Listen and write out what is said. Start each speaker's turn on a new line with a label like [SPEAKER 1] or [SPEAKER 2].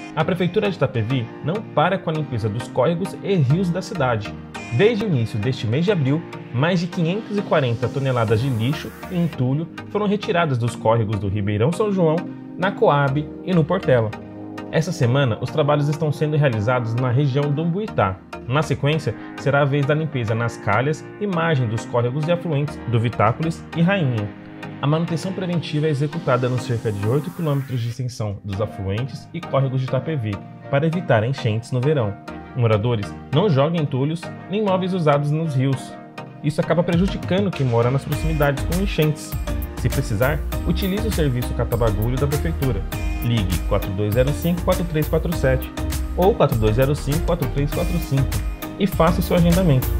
[SPEAKER 1] A Prefeitura de Itapevi não para com a limpeza dos córregos e rios da cidade. Desde o início deste mês de abril, mais de 540 toneladas de lixo e entulho foram retiradas dos córregos do Ribeirão São João, na Coab e no Portela. Essa semana, os trabalhos estão sendo realizados na região do Umbuitá. Na sequência, será a vez da limpeza nas calhas e margem dos córregos e afluentes do Vitápolis e Rainha. A manutenção preventiva é executada nos cerca de 8 km de extensão dos afluentes e córregos de Itapevi, para evitar enchentes no verão. Moradores não jogam entulhos nem móveis usados nos rios. Isso acaba prejudicando quem mora nas proximidades com enchentes. Se precisar, utilize o serviço Catabagulho da Prefeitura. Ligue 4205-4347 ou 4205-4345 e faça o seu agendamento.